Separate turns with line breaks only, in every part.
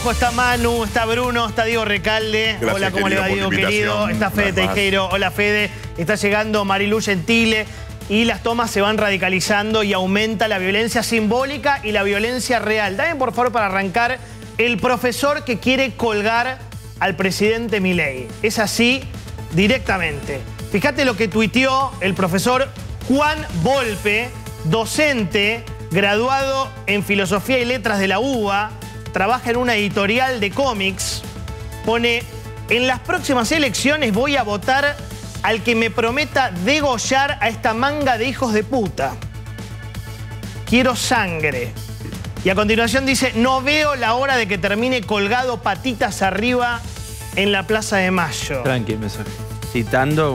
equipo, está Manu, está Bruno, está Diego Recalde.
Gracias,
hola, ¿cómo le va, Diego, querido? Está Fede Teijeiro. Hola, Fede. Está llegando Marilu Gentile. Y las tomas se van radicalizando y aumenta la violencia simbólica y la violencia real. Dame, por favor, para arrancar, el profesor que quiere colgar al presidente Milei. Es así directamente. Fíjate lo que tuiteó el profesor Juan Volpe, docente, graduado en Filosofía y Letras de la UBA, trabaja en una editorial de cómics. Pone: en las próximas elecciones voy a votar al que me prometa degollar a esta manga de hijos de puta. Quiero sangre. Y a continuación dice: no veo la hora de que termine colgado patitas arriba en la Plaza de Mayo.
Tranqui, mensaje. Citando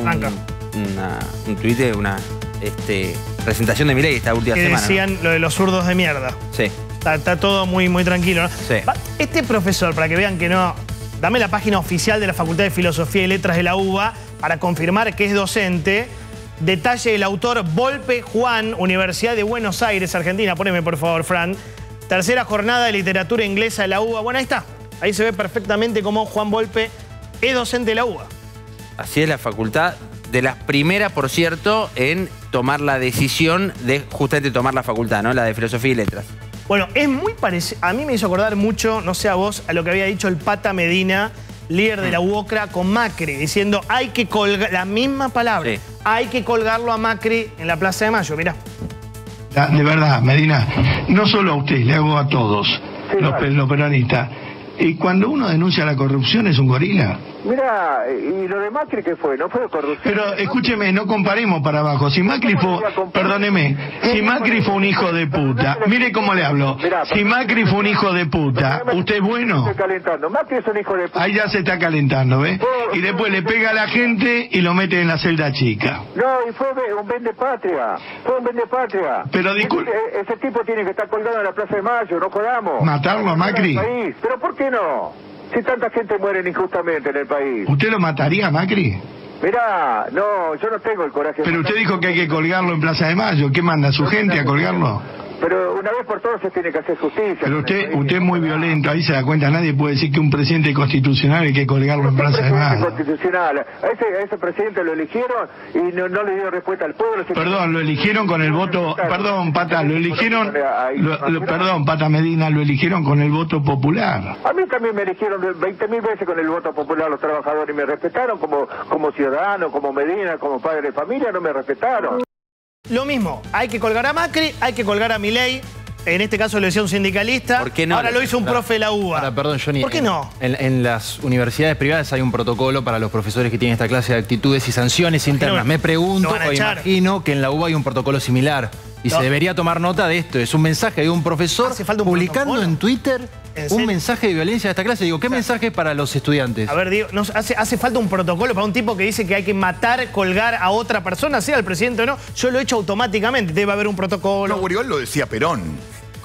un tuit de una presentación de Milei esta última semana. Que
decían, ¿no?, lo de los zurdos de mierda.
Sí.
Está todo muy tranquilo, ¿no?
Sí.
Este profesor, para que vean que no... Dame la página oficial de la Facultad de Filosofía y Letras de la UBA para confirmar que es docente. Detalle del autor: Volpe Juan, Universidad de Buenos Aires, Argentina. Poneme, por favor, Fran. Tercera jornada de literatura inglesa de la UBA. Bueno, ahí está. Ahí se ve perfectamente cómo Juan Volpe es docente de la UBA.
Así es la facultad, de las primeras, por cierto, en tomar la decisión de justamente tomar la facultad, ¿no? La de Filosofía y Letras.
Bueno, es muy parecido. A mí me hizo acordar mucho, no sé a vos, a lo que había dicho el Pata Medina, líder de la UOCRA, con Macri, diciendo: hay que colgar, la misma palabra, sí, hay que colgarlo a Macri en la Plaza de Mayo. Mirá.
De verdad, Medina, no solo a usted, le hago a todos, sí, los peronistas. Y cuando uno denuncia la corrupción, ¿es un gorila?
Mirá, ¿y lo de Macri qué fue? ¿No fue corrupción?
Pero escúcheme, no comparemos para abajo. Si Macri fue, perdóneme, si Macri fue un hijo de puta, mire cómo le hablo. Si Macri fue un hijo de puta, ¿usted es bueno?
Macri es un hijo de puta.
Ahí ya se está calentando, ¿ves? Y después le pega a la gente y lo mete en la celda chica.
No, y fue un vendepatria. Fue un vendepatria.
Pero disculpe.
Ese tipo tiene que estar colgado en la Plaza de Mayo, no jodamos.
¿Matarlo a Macri?
¿Pero por qué no? Si tanta gente muere injustamente en el país.
¿Usted lo mataría a Macri?
Mirá, no, yo no tengo el coraje.
Pero usted dijo que hay que colgarlo en Plaza de Mayo. ¿Qué manda, su gente a colgarlo?
Pero una vez por todas se tiene que hacer justicia.
Pero usted es muy violento, ahí se da cuenta. Nadie puede decir que un presidente constitucional hay que colgarlo en Plaza de Mayo.
Constitucional. A ese presidente lo eligieron y no le dio respuesta al pueblo.
Perdón, lo eligieron con el voto... Perdón, Pata, lo eligieron... Perdón, Pata Medina, lo eligieron con el voto popular.
A mí también me eligieron 20.000 veces con el voto popular los trabajadores y me respetaron como ciudadano, como Medina, como padre de familia, no me respetaron.
Lo mismo, hay que colgar a Macri, hay que colgar a Milei. En este caso lo decía un sindicalista.
¿Por qué no?
Ahora lo hizo un profe de la UBA.
Ahora, perdón, Johnny.
¿Por qué no?
En las universidades privadas hay un protocolo para los profesores que tienen esta clase de actitudes y sanciones internas. Me pregunto o imagino que en la UBA hay un protocolo similar. Y se debería tomar nota de esto. Es un mensaje de un profesor publicando en Twitter un mensaje de violencia de esta clase. Digo, ¿qué mensaje para los estudiantes?
A ver, digo, hace falta un protocolo para un tipo que dice que hay que matar, colgar a otra persona, sea el presidente o no. Yo lo he hecho automáticamente. Debe haber un protocolo.
No, Uriol lo decía Perón.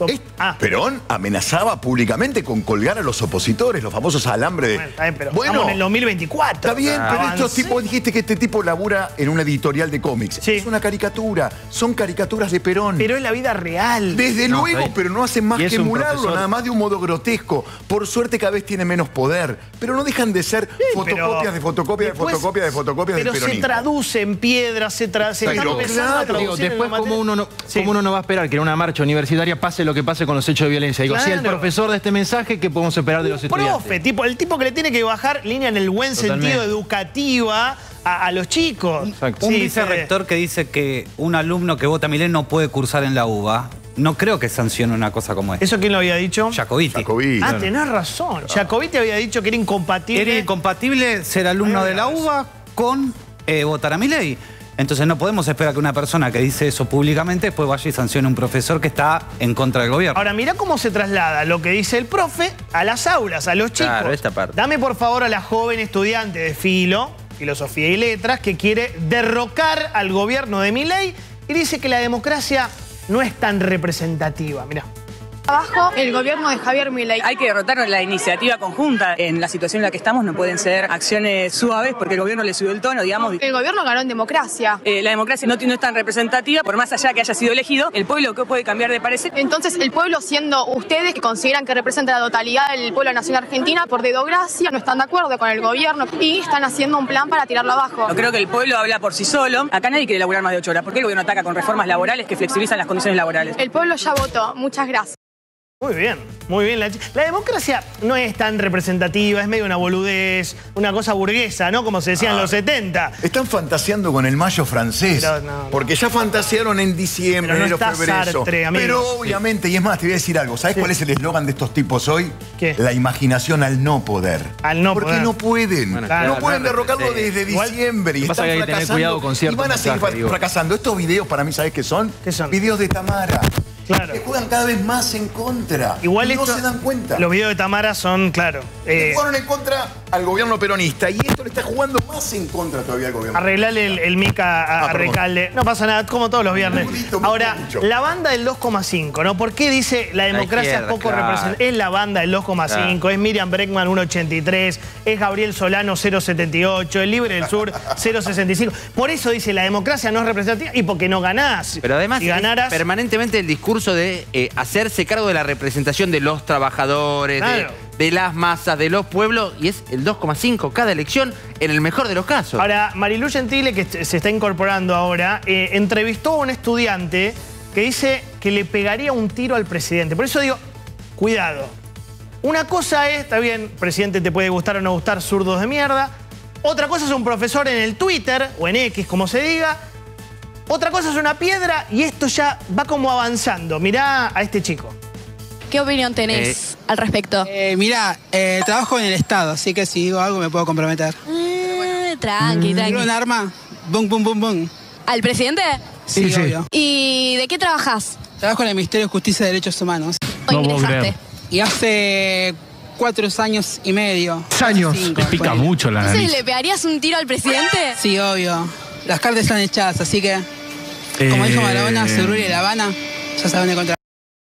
Perón amenazaba públicamente con colgar a los opositores, los famosos alambres de...
Bueno, está bien, pero estamos en el 2024.
Está bien, pero estos tipos, dijiste que este tipo labura en una editorial de cómics. Sí. Es una caricatura, son caricaturas de Perón.
Pero es la vida real.
Desde luego, pero no hacen más que emularlo, nada más de un modo grotesco. Por suerte cada vez tiene menos poder, pero no dejan de ser fotocopias de fotocopias de fotocopias de fotocopias del peronismo.
Pero se traduce en piedras, se está empezando a traducir.
Después, ¿cómo uno no va a esperar que en una marcha universitaria pase lo que pase con los hechos de violencia? Digo, si el profesor de este mensaje, ¿qué podemos esperar de los estudiantes?
El tipo que le tiene que bajar línea en el buen sentido educativa a los chicos.
Exacto. Un vicerrector que dice que un alumno que vota Milei no puede cursar en la UBA. No creo que sancione una cosa como esta.
¿Eso quién lo había dicho?
Jacobiti.
Ah, tenés razón. Jacobiti había dicho que era incompatible.
Era incompatible ser alumno de la UBA con votar a Milei. Entonces no podemos esperar que una persona que dice eso públicamente después vaya y sancione a un profesor que está en contra del gobierno.
Ahora, mirá cómo se traslada lo que dice el profe a las aulas, a los chicos.
Claro, esta parte.
Dame, por favor, a la joven estudiante de Filosofía y Letras, que quiere derrocar al gobierno de Milei y dice que la democracia no es tan representativa. Mirá.
Abajo el gobierno de Javier Milei.
Hay que derrotar la iniciativa conjunta. En la situación en la que estamos no pueden ser acciones suaves porque el gobierno le subió el tono, digamos.
El gobierno ganó en democracia.
La democracia no es tan representativa, por más allá que haya sido elegido, el pueblo que puede cambiar de parecer.
Entonces el pueblo, siendo ustedes que consideran que representa la totalidad del pueblo de la nación argentina, por dedocracia no están de acuerdo con el gobierno y están haciendo un plan para tirarlo abajo.
Yo creo que el pueblo habla por sí solo. Acá nadie quiere laburar más de 8 horas. ¿Por qué el gobierno ataca con reformas laborales que flexibilizan las condiciones laborales?
El pueblo ya votó. Muchas gracias.
Muy bien, muy bien. La democracia no es tan representativa, es medio una boludez, una cosa burguesa, ¿no? Como se decía en los 70.
Están fantaseando con el mayo francés. Porque ya fantasearon en diciembre, enero, febrero.
Sartre,
pero obviamente, y es más, te voy a decir algo. ¿Sabes cuál es el eslogan de estos tipos hoy?
¿Qué?
La imaginación al no poder.
Al no
Porque
poder.
no pueden.
Bueno, claro,
no pueden derrocarlo desde diciembre. Y
pasa
están
que hay que tener cuidado con
fracasando. Y
ciertos
van a seguir
mensajes,
fracasando. Estos videos para mí, ¿sabes qué son?
¿Qué son?
Videos de Tamara.
Claro.
Que juegan cada vez más en contra.
Igual
y no
esto,
se dan cuenta.
Los videos de Tamara son, claro.
Jugaron en contra al gobierno peronista y esto le está jugando más en contra todavía al gobierno.
Arreglale el mic a Recalde. No pasa nada, como todos los viernes. Ahora, la banda del 2,5, ¿no? ¿Por qué dice la democracia es poco representada? Es la banda del 2,5, es Miriam Bregman 1,83, es Gabriel Solano 0,78, el Libre del Sur 0,65. Por eso dice la democracia no es representativa y porque no ganás.
Pero además
si ganaras,
permanentemente el discurso de hacerse cargo de la representación de los trabajadores,
claro,
de las masas, de los pueblos, y es el 2,5 cada elección en el mejor de los casos.
Ahora, Marilu Gentile, que se está incorporando ahora, entrevistó a un estudiante que dice que le pegaría un tiro al presidente. Por eso digo, cuidado. Una cosa es, está bien, presidente te puede gustar o no gustar, zurdos de mierda. Otra cosa es un profesor en el Twitter, o en X, como se diga. Otra cosa es una piedra y esto ya va como avanzando. Mirá a este chico.
¿Qué opinión tenés al respecto?
Mirá, trabajo en el Estado, así que si digo algo me puedo comprometer.
Tranqui.
¿Un arma? Bum, bum, bum, bum.
¿Al presidente?
Sí, obvio.
¿Y de qué trabajás?
Trabajo en el Ministerio de Justicia y Derechos Humanos.
¿O ingresaste?
Y hace 4 años y medio.
3 años.
5,
te pica mucho la
Entonces,
nariz.
¿le pegarías un tiro al presidente?
Sí, obvio. Las cartas están echadas, así que, como dijo Maradona, Cerruri y La Habana, ya saben de contra.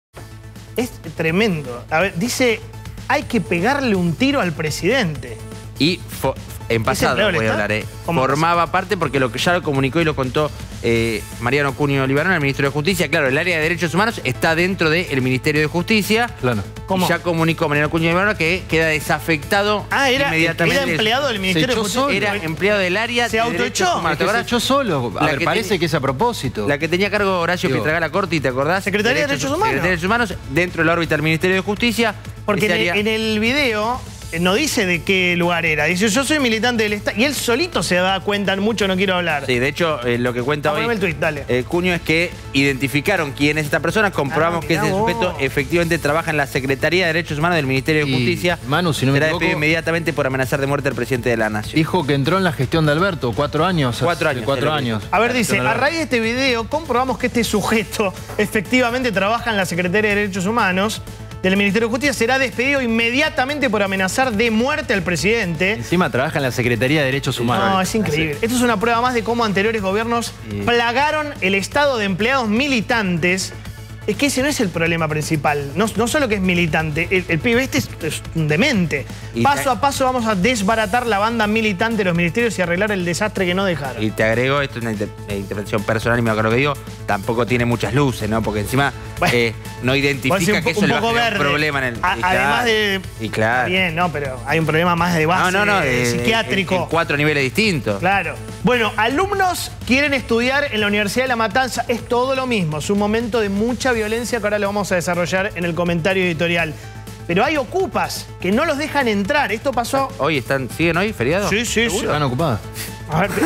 Es tremendo. A ver, dice, hay que pegarle un tiro al presidente.
Y en pasado voy a hablar, formaba parte porque lo que ya lo comunicó y lo contó Mariano Cunio Libarón, el Ministerio de Justicia. Claro, el área de Derechos Humanos está dentro del Ministerio de Justicia.
Claro.
Y ya comunicó Mariano Cunio Libarón que queda desafectado inmediatamente.
¿Era empleado del Ministerio de Justicia?
Era empleado del área
de
Derechos Humanos.
Se autoechó solo. A ver, parece que es a propósito.
La que tenía a cargo Horacio Pietragala Corti, ¿te acordás?
Secretaría de Derechos Humanos.
Secretaría de Derechos Humanos, dentro de la órbita del Ministerio de Justicia.
Porque en el video no dice de qué lugar era. Dice, yo soy militante del Estado. Y él solito se da cuenta, mucho no quiero hablar.
Sí, de hecho, lo que cuenta hoy
el tuit, dale.
Cunio es que identificaron quién es esta persona, comprobamos que ese sujeto efectivamente trabaja en la Secretaría de Derechos Humanos del Ministerio de Justicia.
Manu, si no me
será
equivoco,
despedido inmediatamente por amenazar de muerte al presidente de la Nación.
Dijo que entró en la gestión de Alberto, 4 años.
4 años.
4 años.
A ver, dice, a raíz de este video comprobamos que este sujeto efectivamente trabaja en la Secretaría de Derechos Humanos del Ministerio de Justicia, será despedido inmediatamente por amenazar de muerte al presidente.
Encima trabaja en la Secretaría de Derechos Humanos.
No, es increíble. Esto es una prueba más de cómo anteriores gobiernos plagaron el estado de empleados militantes. Es que ese no es el problema principal. No solo que es militante, el pibe este es un demente. Paso a paso vamos a desbaratar la banda militante de los ministerios y arreglar el desastre que no dejaron.
Y te agrego, esto es una intervención personal y me acuerdo lo que digo, tampoco tiene muchas luces, ¿no? Porque encima no identifica que eso le va a generar un problema en el...
Además de...
Y claro.
Bien, no, pero hay un problema más de base psiquiátrico.
En 4 niveles distintos.
Claro. Bueno, alumnos quieren estudiar en la Universidad de La Matanza. Es todo lo mismo. Es un momento de mucha violencia que ahora lo vamos a desarrollar en el comentario editorial. Pero hay ocupas que no los dejan entrar. Esto pasó...
¿Hoy siguen hoy feriados?
Sí, sí, sí.
Están ocupadas.
A ver...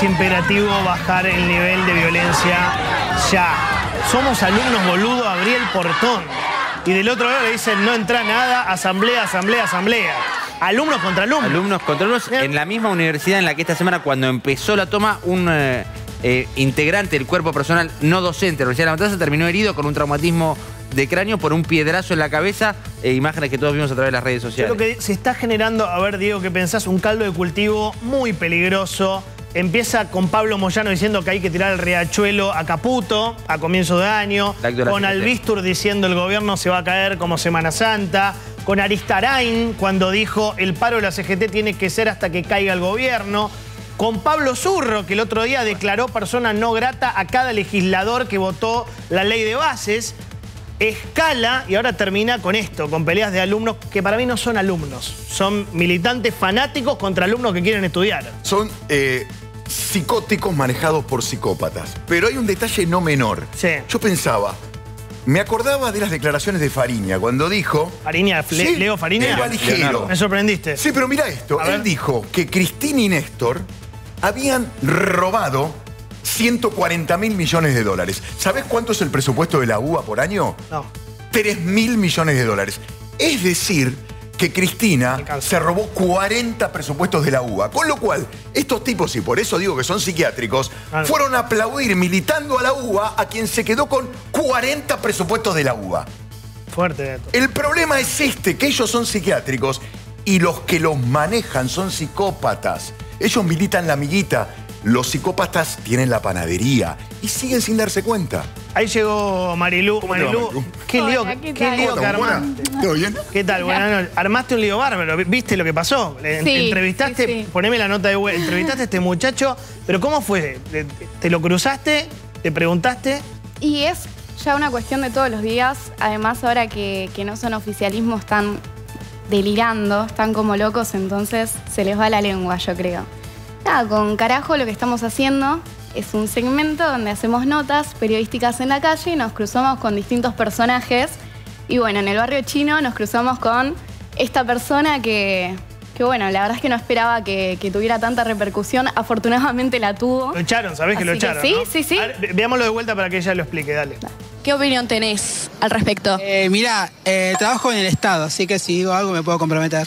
es imperativo bajar el nivel de violencia ya. Somos alumnos, boludo, abrí el portón. Y del otro lado le dicen, no entra nada, asamblea, asamblea, asamblea. Alumnos contra alumnos.
Alumnos contra alumnos. En la misma universidad en la que esta semana, cuando empezó la toma, un integrante del cuerpo personal no docente de la Universidad de La Matanza terminó herido con un traumatismo de cráneo por un piedrazo en la cabeza, imágenes que todos vimos a través de las redes sociales.
Creo que se está generando, a ver, Diego, ¿qué pensás? Un caldo de cultivo muy peligroso. Empieza con Pablo Moyano diciendo que hay que tirar el riachuelo a Caputo a comienzo de año. Con Albistur diciendo el gobierno se va a caer como Semana Santa. Con Aristarain cuando dijo el paro de la CGT tiene que ser hasta que caiga el gobierno. Con Pablo Zurro, que el otro día declaró persona no grata a cada legislador que votó la ley de bases. Escala y ahora termina con esto, con peleas de alumnos que para mí no son alumnos. Son militantes fanáticos contra alumnos que quieren estudiar.
Son psicóticos manejados por psicópatas. Pero hay un detalle no menor.
Sí.
Yo pensaba, me acordaba de las declaraciones de Fariña cuando dijo...
¿Fariña?
Sí,
¿Leo Fariña?
Valijero.
Me sorprendiste.
Sí, pero mira esto. Él dijo que Cristina y Néstor habían robado 140.000 millones de dólares. ¿Sabés cuánto es el presupuesto de la UBA por año?
No.
3.000 millones de dólares. Es decir, que Cristina se robó 40 presupuestos de la UBA. Con lo cual, estos tipos, y por eso digo que son psiquiátricos, fueron a aplaudir militando a la UBA a quien se quedó con 40 presupuestos de la UBA.
Fuerte.
El problema es que ellos son psiquiátricos y los que los manejan son psicópatas. Ellos militan la amiguita. Los psicópatas tienen la panadería y siguen sin darse cuenta.
Ahí llegó Marilú. Marilú, qué lío que armaste.
¿Todo bien?
¿Qué tal? Buenas noches. Armaste un lío bárbaro. ¿Viste lo que pasó? Entrevistaste, poneme la nota de vuelta. Entrevistaste a este muchacho, pero ¿cómo fue? ¿Te lo cruzaste? ¿Te preguntaste?
Y es ya una cuestión de todos los días. Además, ahora que no son oficialismos, están delirando, están como locos, entonces se les va la lengua, yo creo. Nada, con carajo lo que estamos haciendo es un segmento donde hacemos notas periodísticas en la calle y nos cruzamos con distintos personajes. Y bueno, en el barrio chino nos cruzamos con esta persona que bueno, la verdad es que no esperaba que tuviera tanta repercusión. Afortunadamente la tuvo.
Lo echaron, ¿sabés que lo echaron?
Sí,
¿no?
sí.
A ver, veámoslo de vuelta para que ella lo explique, dale.
¿Qué opinión tenés al respecto?
Mirá, trabajo en el Estado, así que si digo algo me puedo comprometer.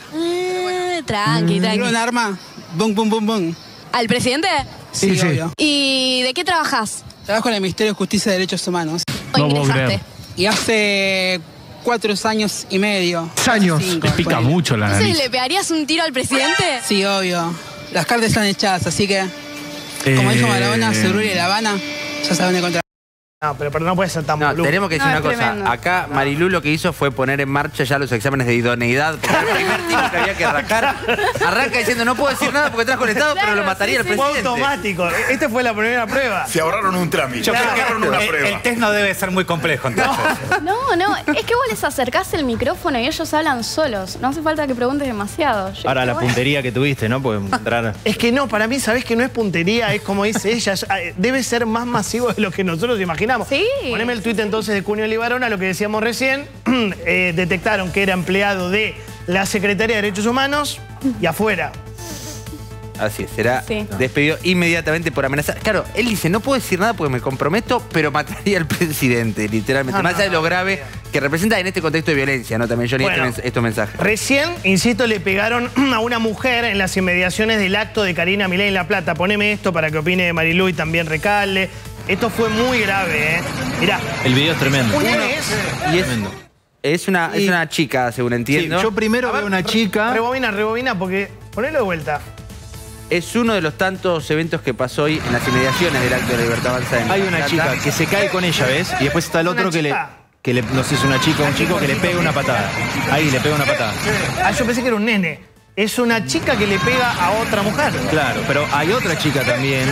Tranqui.
¿Quiero un arma? Bum, bum, bum, bum.
¿Al presidente?
Sí, obvio.
¿Y de qué trabajás?
Trabajo en el Ministerio de Justicia y Derechos Humanos.
¿O ingresaste?
Y hace 4 años y medio.
¿Años?
5,
te pica mucho la nariz.
Entonces, ¿le pegarías un tiro al presidente?
Sí, obvio. Las cartas están echadas, así que... Como dijo Maradona, Cerulli y La Habana, ya saben de contra...
No, pero no puede ser tan boludo.
Tenemos que decir una cosa.
Tremendo.
Acá Marilú lo que hizo fue poner en marcha ya los exámenes de idoneidad. Porque el primer tipo que había que arrancar. Arranca diciendo, no puedo decir nada porque trajo el Estado, pero lo mataría el presidente.
Fue automático. Esta fue la primera prueba.
Se ahorraron un trámite. Se ahorraron una prueba.
El test no debe ser muy complejo, entonces.
No, es que vos les acercás el micrófono y ellos hablan solos. No hace falta que preguntes demasiado.
Ahora, la puntería que tuviste, ¿no? Porque entrar...
Es que no, para mí, ¿sabés que no es puntería? Es como dice ella, debe ser más masivo de lo que nosotros imaginamos.
Sí.
Poneme el tuit entonces de Cunio Libarona, lo que decíamos recién. Detectaron que era empleado de la Secretaría de Derechos Humanos y afuera.
Así es, será despedido inmediatamente por amenazar. Claro, él dice, no puedo decir nada porque me comprometo, pero mataría al presidente, literalmente. Más allá de lo grave que representa en este contexto de violencia, ¿no? También, Johnny, bueno, estos mensajes.
Recién, insisto, le pegaron a una mujer en las inmediaciones del acto de Karina Milei en La Plata. Poneme esto para que opine Marilú y también Recalde. Esto fue muy grave, ¿eh? Mirá.
El video es tremendo.
Es una chica, según entiendo.
Sí, yo primero veo una chica...
Rebobina, porque... Ponelo de vuelta.
Es uno de los tantos eventos que pasó hoy en las inmediaciones del acto de la Libertad Avanza.
Hay una chica que se cae con ella, ¿ves? Y después está el otro que le... No sé si es una chica o un chico que le pega una patada. Ahí, le pega una patada.
Ah, yo pensé que era un nene. Es una chica que le pega a otra mujer.
Claro, pero hay otra chica también...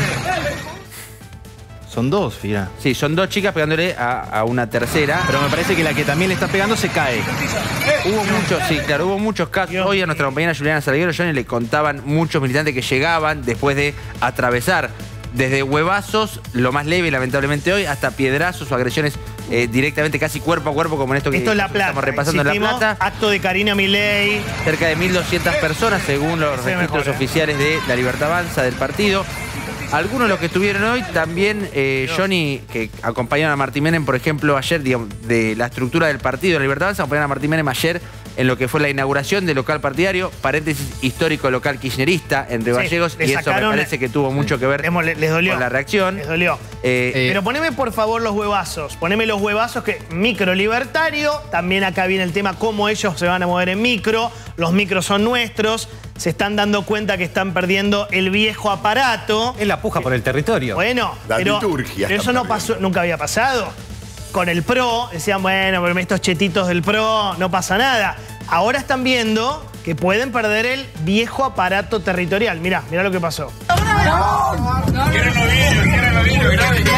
Son dos, fíjate.
Sí, son dos chicas pegándole a una tercera.
Pero me parece que la que también le está pegando se cae.
Hubo muchos casos. Hoy a nuestra compañera Juliana Salguero, Johnny, le contaban muchos militantes que llegaban después de atravesar desde huevazos, lo más leve lamentablemente hoy, hasta piedrazos o agresiones directamente casi cuerpo a cuerpo, como en esto que
es La Plata.
Estamos repasando en La Plata.
Acto de Karina Milei.
Cerca de 1.200 personas, según los registros oficiales de la Libertad Avanza del partido. Algunos de los que estuvieron hoy también, Johnny, que acompañaron a Martín Menem, por ejemplo, ayer, digamos, de la estructura del partido de la Libertad Avanza, acompañaron a Martín Menem ayer en lo que fue la inauguración del local partidario, paréntesis histórico local kirchnerista en Río Gallegos, y eso me parece que tuvo mucho que ver
les dolió,
con la reacción.
Les dolió. Pero poneme por favor los huevazos, poneme los huevazos que micro libertario, también acá viene el tema cómo ellos se van a mover en micro, los micros son nuestros, se están dando cuenta que están perdiendo el viejo aparato.
Es la puja por el territorio.
Bueno, pero eso no pasó, nunca había pasado. Con el PRO, decían, bueno, pero estos chetitos del PRO, no pasa nada. Ahora están viendo que pueden perder el viejo aparato territorial. Mirá lo que pasó.
Quieren los vídeos,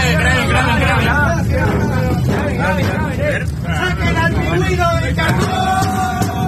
graben. Saquen al pingüino del cajón.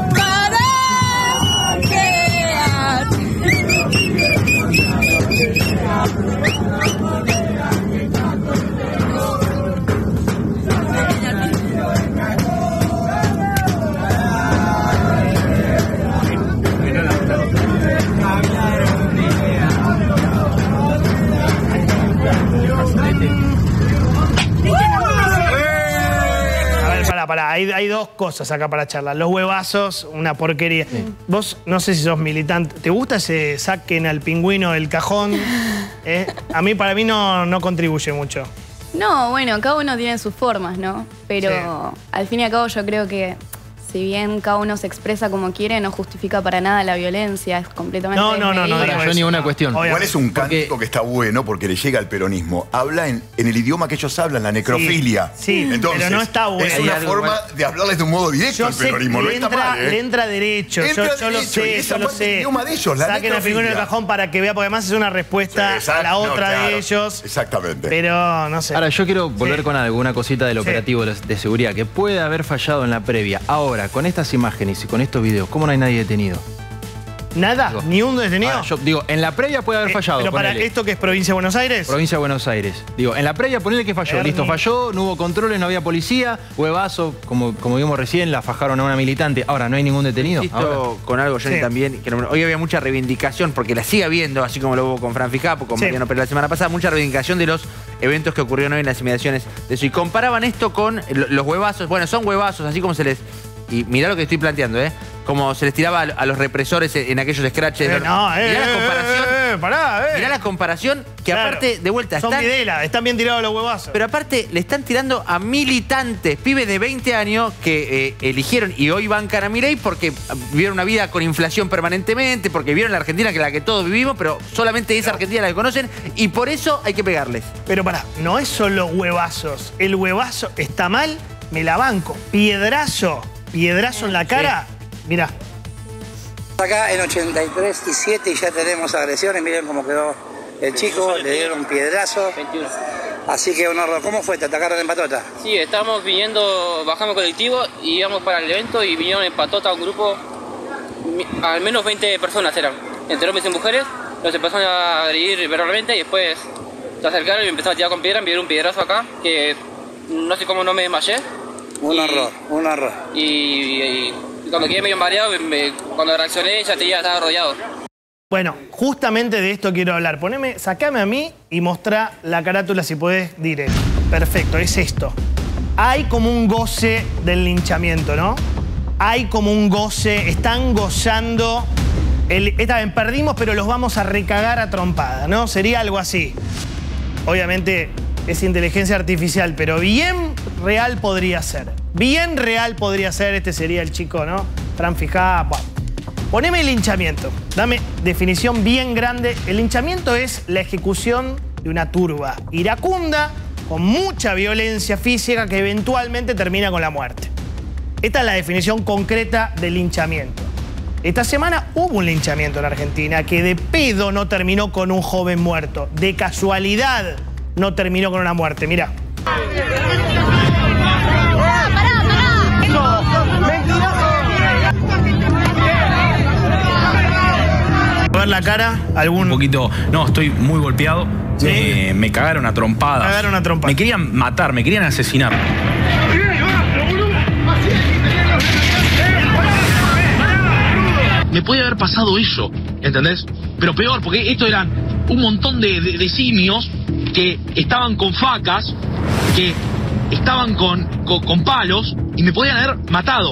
Hay dos cosas acá para charlar. Los huevazos, una porquería. Sí. Vos, no sé si sos militante, ¿te gusta ese saquen al pingüino del cajón? Para mí no contribuye mucho.
No, bueno, cada uno tiene sus formas, ¿no? Pero al fin y al cabo yo creo que si bien cada uno se expresa como quiere, no justifica para nada la violencia, es completamente
No, yo ni una cuestión.
Igual es un cántico que está bueno porque le llega al peronismo. Habla en el idioma que ellos hablan, la necrofilia.
Sí,
entonces,
pero no está bueno.
Es una forma de hablarles de un modo directo al peronismo.
No está mal, le entra derecho, yo lo sé, yo lo sé.
El idioma de ellos, la
saquen al pingüino del cajón para que vea, porque además es una respuesta a la otra de ellos.
Exactamente.
Pero no sé.
Ahora, yo quiero volver con algo, una cosita del operativo de seguridad que puede haber fallado en la previa. Ahora, con estas imágenes y con estos videos, ¿cómo no hay nadie detenido?
¿Nada? ¿Ni un detenido?
Ahora, yo digo, en la previa puede haber fallado.
¿Pero para esto que es Provincia de Buenos Aires?
Provincia de Buenos Aires. Digo, en la previa ponele que falló. Listo, falló, no hubo controles, no había policía, huevazo, como vimos recién, la fajaron a una militante. Ahora, ¿no hay ningún detenido?
Insisto con algo, Johnny, también, que hoy había mucha reivindicación, porque la sigue habiendo, así como lo hubo con Fran Fijapo, con Mariano Pérez la semana pasada, mucha reivindicación de los eventos que ocurrieron hoy en las inmediaciones de eso. Y comparaban esto con los huevazos. Bueno, son huevazos, así como se les... Y mirá lo que estoy planteando, como se les tiraba a los represores en aquellos scratches. Mirá la comparación. Mirá la comparación que aparte, de vuelta,
son Videla, están bien tirados los huevazos.
Pero aparte, le están tirando a militantes, pibes de 20 años que eligieron y hoy bancan a Milei porque vivieron una vida con inflación permanentemente, porque vivieron la Argentina que la que todos vivimos, pero solamente esa Argentina la que conocen y por eso hay que pegarles.
Pero no es solo huevazos. El huevazo está mal, me la banco. Piedrazo en la cara, mirá.
Acá en 83 y 7 y ya tenemos agresiones, miren cómo quedó el chico, le dieron un piedrazo. 21. Así que un horror. ¿Cómo fue? ¿Te atacaron en Patota?
Sí, estábamos viniendo, bajamos colectivo y íbamos para el evento y vinieron en Patota un grupo, al menos 20 personas eran, entre hombres y mujeres, nos empezaron a agredir verbalmente y después se acercaron y me empezaron a tirar con piedra, me dieron un piedrazo acá, que no sé cómo no me desmayé.
Un horror.
Y cuando quedé medio mareado, cuando reaccioné ya estaba rodeado.
Bueno, justamente de esto quiero hablar. Sacame a mí y mostrá la carátula si podés, diré. Perfecto, es esto. Hay como un goce del linchamiento, ¿no? Hay como un goce, están gozando. Esta vez perdimos, pero los vamos a recagar a trompada, ¿no? Sería algo así. Obviamente es inteligencia artificial, pero bien real podría ser. Bien real podría ser, este sería el chico, ¿no? Fran Fijapo. Poneme el linchamiento. Dame definición bien grande. El linchamiento es la ejecución de una turba iracunda, con mucha violencia física que eventualmente termina con la muerte. Esta es la definición concreta del linchamiento. Esta semana hubo un linchamiento en Argentina que de pedo no terminó con un joven muerto. De casualidad no terminó con una muerte. Mirá. A ver la cara,
Un poquito, no, estoy muy golpeado.
¿Sí?
Me cagaron a trompadas. Me querían matar, me querían asesinar.
Me puede haber pasado eso, ¿entendés? Pero peor, porque estos eran un montón de simios que estaban con facas, que estaban con palos y me podían haber matado.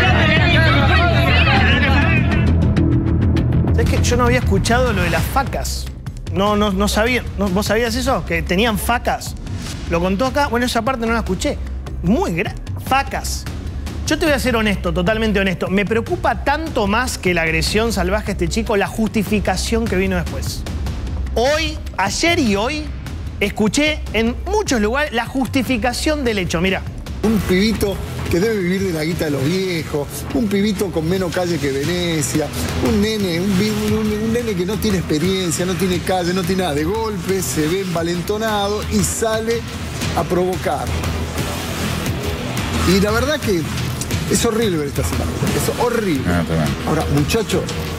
Es que yo no había escuchado lo de las facas. No sabía. ¿Vos sabías eso? Que tenían facas. Lo contó acá. Bueno, esa parte no la escuché. Muy grande. Facas. Yo te voy a ser honesto, totalmente honesto. Me preocupa tanto más que la agresión salvaje a este chico, la justificación que vino después. Hoy, ayer y hoy, escuché en muchos lugares la justificación del hecho. Mirá.
Un pibito que debe vivir de la guita de los viejos, un pibito con menos calle que Venecia, un nene que no tiene experiencia, no tiene calle, no tiene nada. De golpe se ve envalentonado y sale a provocar. Y la verdad que es horrible ver estas imágenes, es horrible. Ahora, muchachos,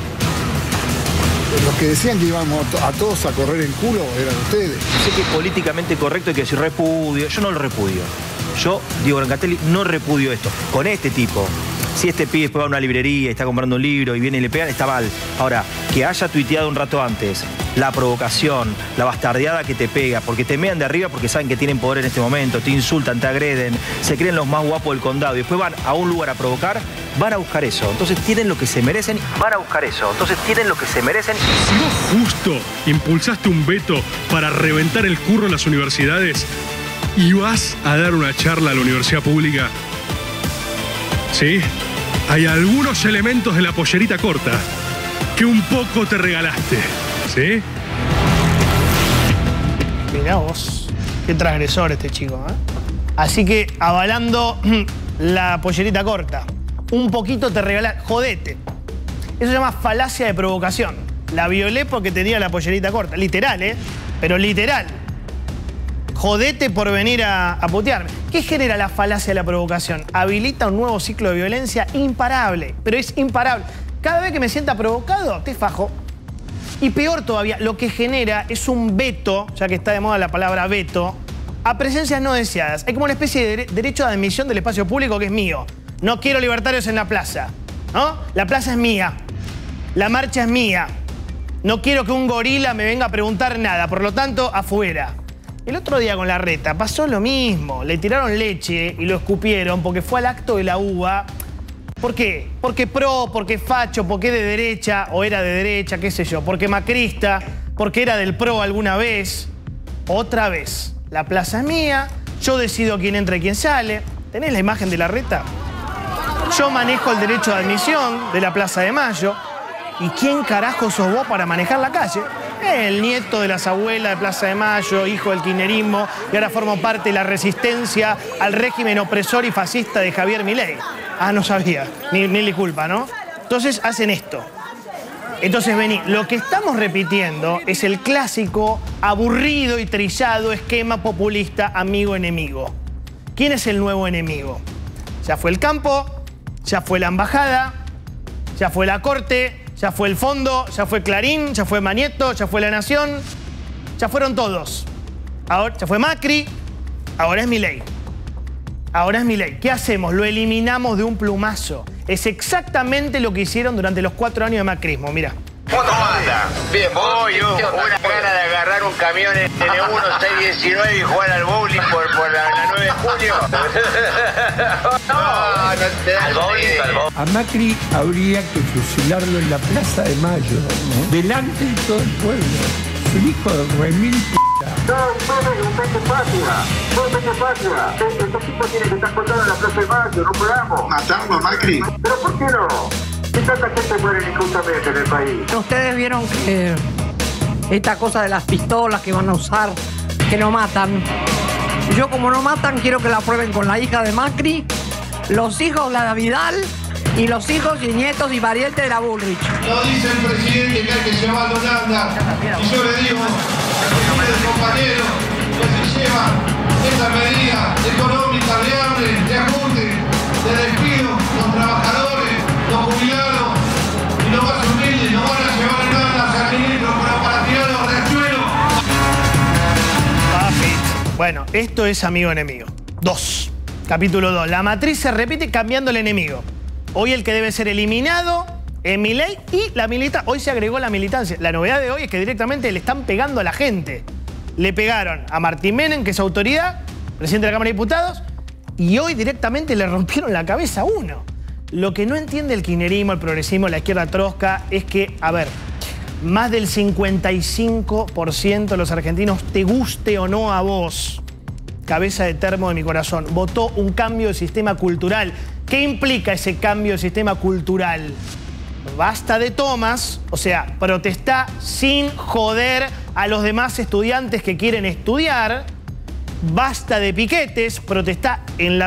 los que decían que íbamos a todos a correr en culo eran ustedes.
Sé que es políticamente correcto y que si repudio, yo no lo repudio. Yo, Diego Brancatelli, no repudio esto. Con este tipo, si este pibe después va a una librería y está comprando un libro y viene y le pegan, está mal. Ahora, que haya tuiteado un rato antes la provocación, la bastardeada que te pega, porque te mean de arriba porque saben que tienen poder en este momento, te insultan, te agreden, se creen los más guapos del condado y después van a un lugar a provocar, van a buscar eso. Entonces tienen lo que se merecen, van a buscar eso. Entonces tienen lo que se merecen.
Si vos justo impulsaste un veto para reventar el curro en las universidades y vas a dar una charla a la universidad pública, ¿sí? Hay algunos elementos de la pollerita corta que un poco te regalaste, ¿sí?
Mirá vos, qué transgresor este chico, ¿eh? Así que, avalando la pollerita corta, un poquito te regalaste, jodete. Eso se llama falacia de provocación. La violé porque tenía la pollerita corta, literal, ¿eh? Pero literal. Jodete por venir a putearme. ¿Qué genera la falacia de la provocación? Habilita un nuevo ciclo de violencia imparable, pero es imparable. Cada vez que me sienta provocado, te fajo. Y peor todavía, lo que genera es un veto, ya que está de moda la palabra veto, a presencias no deseadas. Hay como una especie de derecho de admisión del espacio público que es mío. No quiero libertarios en la plaza, ¿no? La plaza es mía. La marcha es mía. No quiero que un gorila me venga a preguntar nada, por lo tanto, afuera. El otro día con Larreta pasó lo mismo. Le tiraron leche y lo escupieron porque fue al acto de la UBA. ¿Por qué? Porque pro, porque facho, porque de derecha o era de derecha, qué sé yo. Porque macrista, porque era del pro alguna vez. Otra vez. La plaza es mía, yo decido quién entra y quién sale. ¿Tenés la imagen de Larreta? Yo manejo el derecho de admisión de la Plaza de Mayo. ¿Y quién carajo sos vos para manejar la calle? El nieto de las abuelas de Plaza de Mayo, hijo del kirchnerismo, y ahora formo parte de la resistencia al régimen opresor y fascista de Javier Milei. Ah, no sabía, ni le culpa, ¿no? Entonces hacen esto. Entonces vení, lo que estamos repitiendo es el clásico, aburrido y trillado esquema populista amigo-enemigo. ¿Quién es el nuevo enemigo? Ya fue el campo, ya fue la embajada, ya fue la corte, ya fue el fondo, ya fue Clarín, ya fue Manieto, ya fue La Nación, ya fueron todos. Ahora, ya fue Macri, ahora es Milei. Ahora es Milei. ¿Qué hacemos? Lo eliminamos de un plumazo. Es exactamente lo que hicieron durante los 4 años de macrismo, mirá.
¿Cómo anda? Bien, voy yo, una gana de agarrar un camión en N1 619 y jugar al bowling por la 9 de julio. No te da al bowling.
A Macri habría que fusilarlo en la Plaza de Mayo, ¿no? Delante de todo el pueblo. Es un hijo de remil p***.
No, un pecho fácil. Estos tipos tienen que estar colgados en la Plaza de Mayo, no podamos.
¿Matarlo, Macri?
¿Pero por qué no? ¿Qué tanta gente muere injustamente en el país?
Ustedes vieron que esta cosa de las pistolas que van a usar, que no matan. Yo como no matan, quiero que la prueben con la hija de Macri, los hijos de la Vidal y los hijos y nietos y parientes de la Bullrich.
Lo dice el presidente que hay que llevar Holanda. Y yo le digo al compañero que se lleva esta medida económica de hambre, de ajuste, de despido, los trabajadores, los jubilados y los más humildes, nos van a llevar Holanda al ministro para tirar los riachuelos.
Bueno, esto es amigo-enemigo. 2. Capítulo 2. La matriz se repite cambiando el enemigo. Hoy el que debe ser eliminado Milei y la militancia. Hoy se agregó la militancia. La novedad de hoy es que directamente le están pegando a la gente. Le pegaron a Martín Menem, que es autoridad, presidente de la Cámara de Diputados, y hoy directamente le rompieron la cabeza a uno. Lo que no entiende el kirchnerismo, el progresismo, la izquierda trosca, es que, a ver, más del 55% de los argentinos, te guste o no a vos, cabeza de termo de mi corazón, votó un cambio de sistema cultural. ¿Qué implica ese cambio de sistema cultural? Basta de tomas, o sea, protestá sin joder a los demás estudiantes que quieren estudiar. Basta de piquetes, protestá,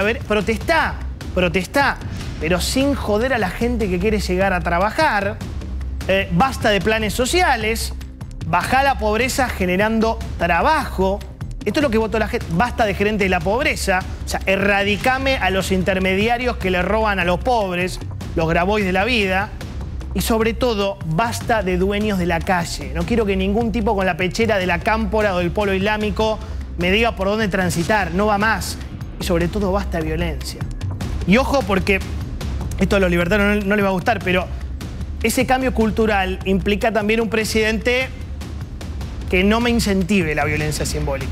pero sin joder a la gente que quiere llegar a trabajar. Basta de planes sociales, bajá la pobreza generando trabajo. Esto es lo que votó la gente. Basta de gerente de la pobreza, o sea, erradicame a los intermediarios que le roban a los pobres, los Grabois de la vida. Y sobre todo, basta de dueños de la calle. No quiero que ningún tipo con la pechera de la cámpora o del polo islámico me diga por dónde transitar. No va más. Y sobre todo, basta de violencia. Y ojo, porque esto a los libertarios no les va a gustar, pero ese cambio cultural implica también un presidente que no me incentive la violencia simbólica.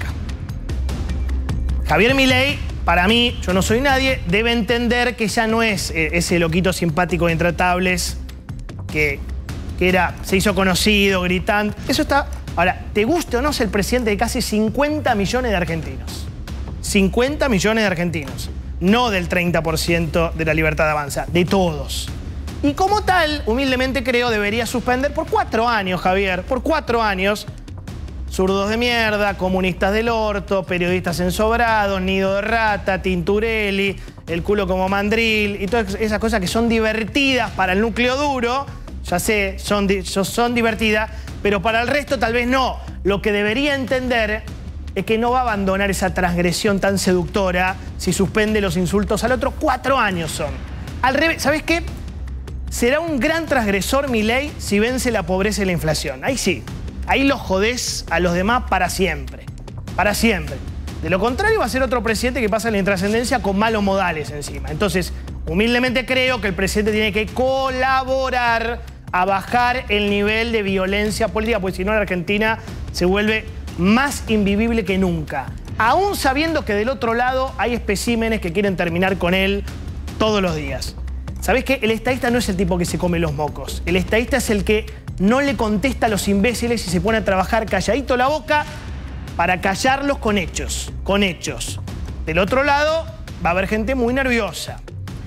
Javier Milei, para mí, yo no soy nadie, debe entender que ya no es ese loquito simpático de Intratables que se hizo conocido, gritando. Eso está... Ahora, te guste o no, es el presidente de casi 50 millones de argentinos. 50 millones de argentinos. No del 30% de la Libertad Avanza, de todos. Y como tal, humildemente creo, debería suspender por 4 años, Javier, por 4 años, zurdos de mierda, comunistas del orto, periodistas ensobrados, nido de rata, Tinturelli, el culo como mandril y todas esas cosas que son divertidas para el núcleo duro, ya sé, son divertidas, pero para el resto tal vez no. Lo que debería entender es que no va a abandonar esa transgresión tan seductora si suspende los insultos al otro. 4 años son. Al revés, ¿sabes qué? Será un gran transgresor Milei si vence la pobreza y la inflación. Ahí sí. Ahí los jodés a los demás para siempre. Para siempre. De lo contrario va a ser otro presidente que pasa en la intrascendencia con malos modales encima. Entonces, humildemente creo que el presidente tiene que colaborar a bajar el nivel de violencia política, porque si no la Argentina se vuelve más invivible que nunca. Aún sabiendo que del otro lado hay especímenes que quieren terminar con él todos los días. ¿Sabés qué? El estadista no es el tipo que se come los mocos. El estadista es el que no le contesta a los imbéciles y se pone a trabajar calladito la boca para callarlos con hechos. Con hechos. Del otro lado va a haber gente muy nerviosa.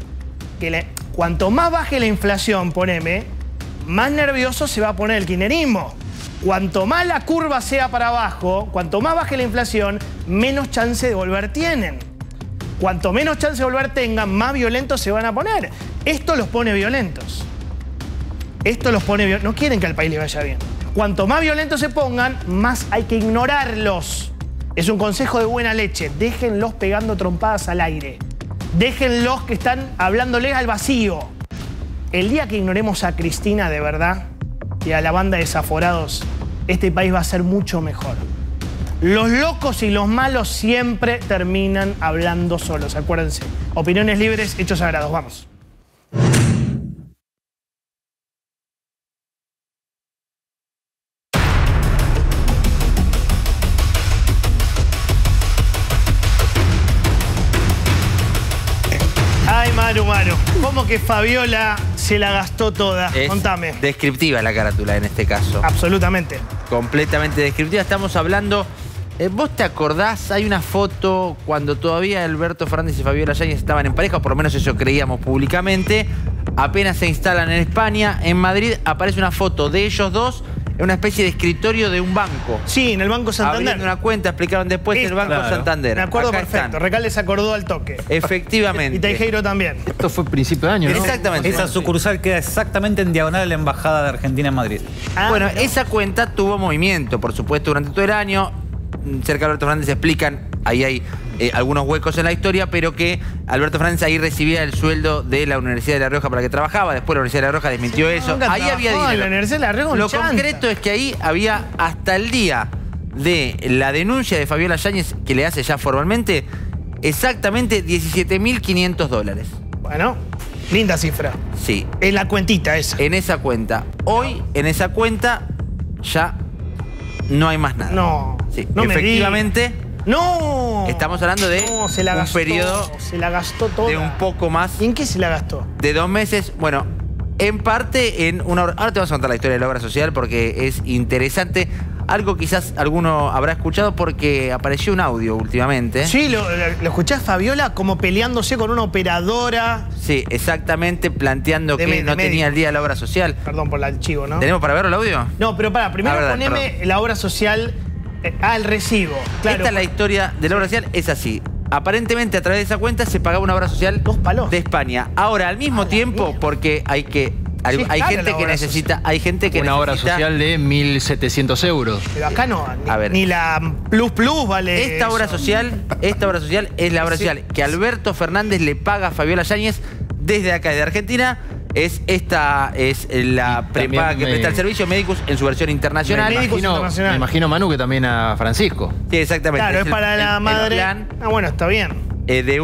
Cuanto más baje la inflación, poneme, más nervioso se va a poner el kirchnerismo. Cuanto más la curva sea para abajo, cuanto más baje la inflación, menos chance de volver tienen. Cuanto menos chance de volver tengan, más violentos se van a poner. Esto los pone violentos. Esto los pone violentos. No quieren que al país le vaya bien. Cuanto más violentos se pongan, más hay que ignorarlos. Es un consejo de buena leche. Déjenlos pegando trompadas al aire. Déjenlos que están hablándoles al vacío. El día que ignoremos a Cristina de verdad y a la banda de desaforados, este país va a ser mucho mejor. Los locos y los malos siempre terminan hablando solos, acuérdense. Opiniones libres, hechos sagrados. Vamos. Ay, Maru, ¿cómo que Fabiola se la gastó toda? Contame.
Descriptiva la carátula en este caso.
Absolutamente.
Completamente descriptiva. Estamos hablando... ¿Vos te acordás? Hay una foto cuando todavía Alberto Fernández y Fabiola Yáñez estaban en pareja, o por lo menos eso creíamos públicamente. Apenas se instalan en España, en Madrid, aparece una foto de ellos dos en una especie de escritorio de un banco.
Sí, en el Banco Santander.
Abriendo una cuenta, explicaron después el Banco Santander.
Me acuerdo
Acá
perfecto.
están.
Recalde se acordó al toque.
Efectivamente.
Y Teijeiro también.
Esto fue principio de año, ¿no?
Exactamente.
Esa sucursal queda exactamente en diagonal de la Embajada de Argentina en Madrid.
Bueno, esa cuenta tuvo movimiento, por supuesto, durante todo el año. Cerca de Alberto Fernández explican, ahí hay algunos huecos en la historia, pero que Alberto Fernández ahí recibía el sueldo de la Universidad de La Rioja para que trabajaba. Después la Universidad de La Rioja desmintió eso. Ahí había dinero.
La Universidad de La Rioja
Lo concreto es que ahí había, hasta el día de la denuncia de Fabiola Yáñez, que le hace ya formalmente, exactamente $17.500.
Bueno. Linda cifra.
Sí.
En la cuentita esa.
En esa cuenta. Hoy, en esa cuenta, ya no hay más nada.
No.
Sí,
no
efectivamente.
¡No!
Estamos hablando de un periodo
se la gastó toda.
de un poco más.
¿Y en qué se la gastó?
De 2 meses. Bueno, en parte en una obra. Ahora te vamos a contar la historia de la obra social porque es interesante. Algo quizás alguno habrá escuchado porque apareció un audio últimamente.
Sí, lo escuché a Fabiola como peleándose con una operadora.
Sí, exactamente, planteando que no tenía el día de la obra social.
Perdón por el archivo, ¿no?
¿Tenemos para verlo el audio?
No, pero primero poneme la obra social al recibo. Claro.
Esta es la historia de la obra social, es así. Aparentemente a través de esa cuenta se pagaba una obra social de España. Ahora, al mismo tiempo, porque hay gente que necesita,
una obra social de 1.700 euros.
Pero acá no,
A ver.
ni la Plus vale.
Esta obra social es la obra social que Alberto Fernández le paga a Fabiola Yáñez desde acá, desde Argentina. Esta es la prepaga que presta el servicio Medicus en su versión internacional.
Me imagino, Manu, que también a Francisco.
Sí, exactamente.
Claro, es para la madre. Bueno, está bien.
De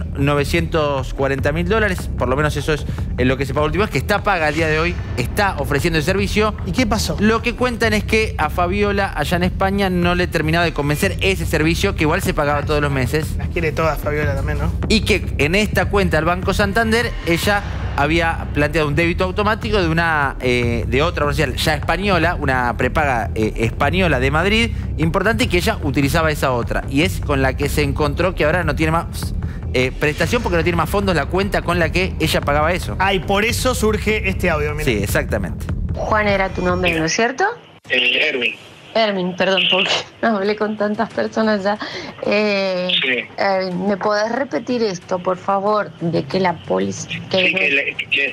1.940.000 dólares, por lo menos eso es lo que se pagó último, es que está paga al día de hoy, está ofreciendo el servicio.
¿Y qué pasó?
Lo que cuentan es que a Fabiola, allá en España, no le terminaba de convencer ese servicio, que igual se pagaba todos los meses.
Las quiere todas Fabiola también, ¿no?
Y que en esta cuenta del Banco Santander, ella había planteado un débito automático de otra obra social ya española, una prepaga española de Madrid, importante, y que ella utilizaba esa otra. Y es con la que se encontró que ahora no tiene más prestación porque no tiene más fondos la cuenta con la que ella pagaba eso.
Ah, y por eso surge este audio. Mira.
Sí, exactamente.
Juan era tu nombre, ¿no es cierto?
Erwin.
Erwin, perdón, porque no hablé con tantas personas ya.
Sí.
¿Me podés repetir esto, por favor? De que la policía...
le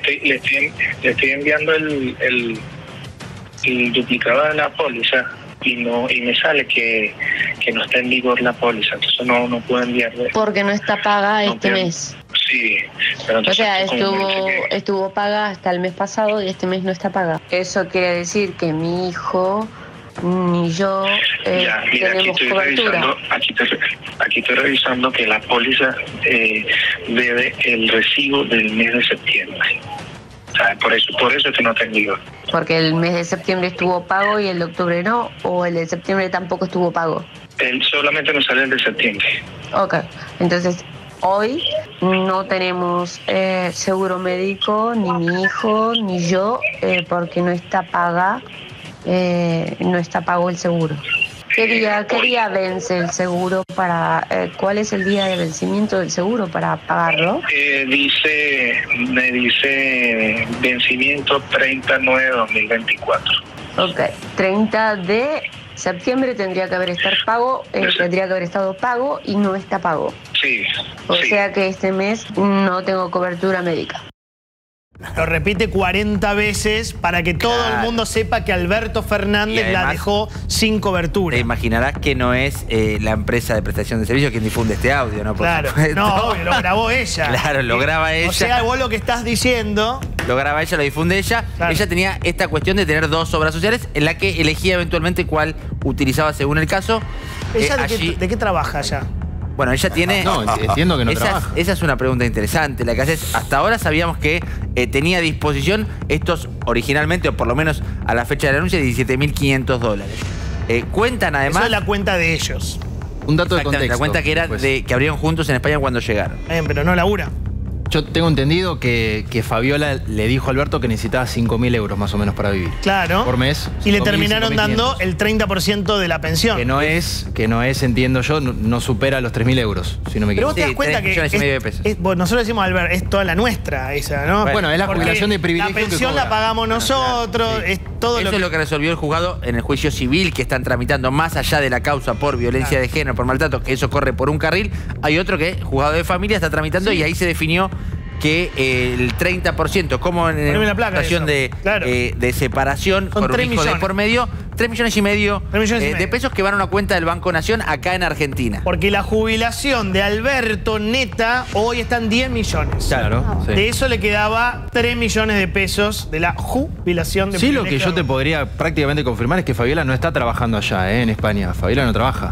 estoy enviando el duplicado de la póliza y me sale que no está en vigor la póliza, entonces no puedo enviarle.
Porque no está paga este mes.
Sí, pero
o sea, estuvo paga hasta el mes pasado y este mes no está paga. Eso quiere decir que mi hijo ni yo tenemos cobertura.
Aquí estoy revisando que la póliza debe el recibo del mes de septiembre. O sea, por eso que no está en vigor.
Porque el mes de septiembre estuvo pago y el de octubre no, o el de septiembre tampoco estuvo pago.
Solamente nos sale el de septiembre.
Ok, entonces hoy no tenemos seguro médico, ni mi hijo, ni yo, porque no está paga. No está pago el seguro. ¿Qué día vence el seguro para... ¿Cuál es el día de vencimiento del seguro para pagarlo?
Me dice vencimiento 30/9/2024.
Ok, 30 de septiembre tendría que haber estado pago y no está pago.
Sí.
O sea que este mes no tengo cobertura médica.
Lo repite 40 veces para que todo el mundo sepa que Alberto Fernández además, la dejó sin cobertura.
Te imaginarás que no es la empresa de prestación de servicios quien difunde este audio, ¿no?
Claro, no, obvio, lo grabó ella.
Claro, lo graba ella.
O sea, vos lo que estás diciendo...
Lo graba ella, lo difunde ella. Claro. Ella tenía esta cuestión de tener 2 obras sociales en la que elegía eventualmente cuál utilizaba según el caso.
¿Ella de qué trabaja ya?
Bueno, ella tiene...
No, entiendo que no trabaja.
Esa es una pregunta interesante. La que haces, hasta ahora sabíamos que tenía a disposición estos originalmente, o por lo menos a la fecha del anuncio, $17.500. Cuentan además...
Esa es la cuenta de ellos.
Un dato de contexto.
La cuenta que era que abrieron juntos en España cuando llegaron.
Pero no labura.
Yo tengo entendido que Fabiola le dijo a Alberto que necesitaba 5.000 euros más o menos para vivir.
Claro.
Por mes.
Y le terminaron dando el 30% de la pensión.
Que no es, entiendo yo, no supera los 3.000 euros, si no me equivoco.
Pero vos te das cuenta que nosotros decimos, Albert, es toda la nuestra esa, ¿no?
Bueno, es la jubilación de privilegio.
La pensión la pagamos nosotros, es todo
Eso es lo que resolvió el juzgado en el juicio civil que están tramitando más allá de la causa por violencia de género, por maltrato, que eso corre por un carril. Hay otro que, juzgado de familia, está tramitando y ahí se definió que el 30%, como en la situación de separación
son
por un hijo de por medio, 3,5 millones de pesos que van a una cuenta del Banco Nación acá en Argentina.
Porque la jubilación de Alberto neta hoy está en 10 millones.
Claro. Sí.
De eso le quedaba 3 millones de pesos de la jubilación de
lo que yo te podría prácticamente confirmar es que Fabiola no está trabajando allá, en España. Fabiola no trabaja.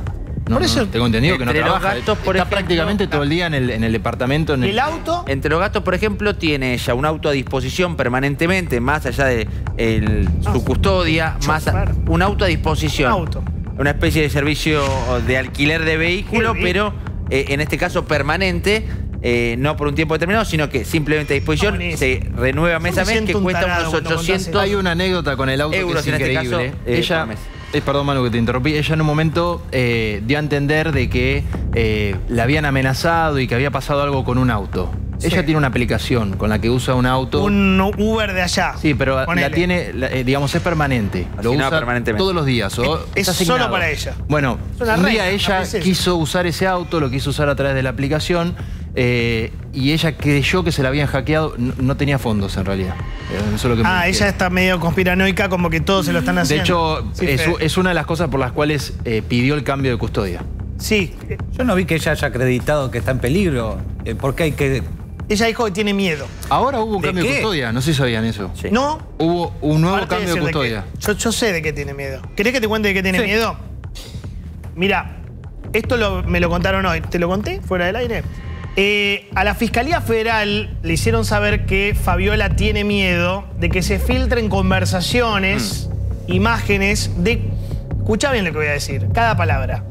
No,
por eso,
tengo entendido que no trabaja.
Gastos, por
está prácticamente todo el día en el departamento.
¿El auto?
Entre los gastos, por ejemplo, tiene ella un auto a disposición permanentemente, más allá de su custodia, un auto a disposición. Una especie de servicio de alquiler de vehículo, pero en este caso permanente. No por un tiempo determinado, sino que simplemente a disposición, se renueva mes a mes, que cuesta unos 800
Hay una anécdota con el auto
euros
que es increíble.
en este caso,
ella, perdón, Manu, que te interrumpí. Ella en un momento dio a entender de que la habían amenazado y que había pasado algo con un auto. Sí. Ella tiene una aplicación con la que usa un auto.
Un Uber de allá.
Sí, pero la tiene, digamos, es permanente. Lo usa todos los días.
Es solo para ella.
Bueno, un día ella quiso usar ese auto, lo quiso usar a través de la aplicación. Y ella creyó que se la habían hackeado. No tenía fondos en realidad. Eso es lo que
ella está medio conspiranoica, como que todos se lo están haciendo.
De hecho, es una de las cosas por las cuales pidió el cambio de custodia.
Sí.
Yo no vi que ella haya acreditado que está en peligro. ¿Por qué hay que...?
Ella dijo que tiene miedo.
Ahora hubo un cambio de custodia, no sé si sabían eso.
Sí. ¿No?
Hubo un nuevo cambio de custodia.
Yo sé de qué tiene miedo. ¿Querés que te cuente de qué tiene miedo? Mira, esto me lo contaron hoy. ¿Te lo conté fuera del aire? A la Fiscalía Federal le hicieron saber que Fabiola tiene miedo de que se filtren conversaciones, imágenes de... Escuchá bien lo que voy a decir, cada palabra.